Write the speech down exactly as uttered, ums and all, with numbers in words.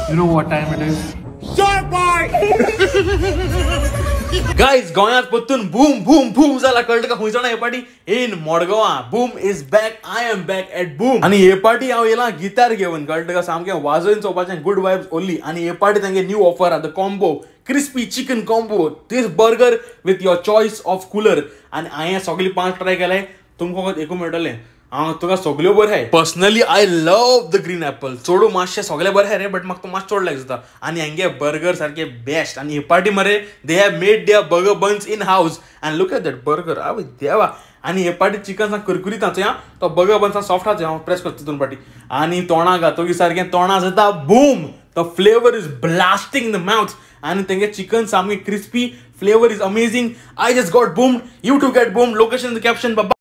You know what time it is? Guys गोंयांत परतून boom boom boom जाला कळटा का खंयसर हे पार्टी इन मडगांवां Boom is back I am back at Boom आणि हे पार्टी हांव येला गिटार घेवन कळटा का सामकें वाजोवन चोवपाचें गुड वायब्स ओनली आणि हे पार्टी तांगे न्यू ऑफर आहा the combo crispy chicken combo this burger with your choice of cooler आणि हांवें सगळी पांच ट्राय केले तुमकां फकत एकूच मेळटलें हांव तुका सगळ्यो बऱ्यो आहाय personally I love the green apple चोडू मातशें सगळें बरें आहाय रे बट म्हाका तो मातसो चड लायक जाता आणि हांगे बर्गर सारके बेस्ट आणि ही पार्टी मरे they have made their burger buns in house and look at that burger आवय देवा आणि हे पार्टी चिकन सा कुरकुरीत आसा तो बर्गर बन्स सॉफ्ट आसा हांव प्रेस करता तितून पार्टी आणि तोंडाक घातकीर सारकें तोंडां जाता Boom the flavour is blasting the mouth आणि तेंगे चिकन सामकें crispy flavour is amazing I just got boomed you to get Boom location in the caption बाबा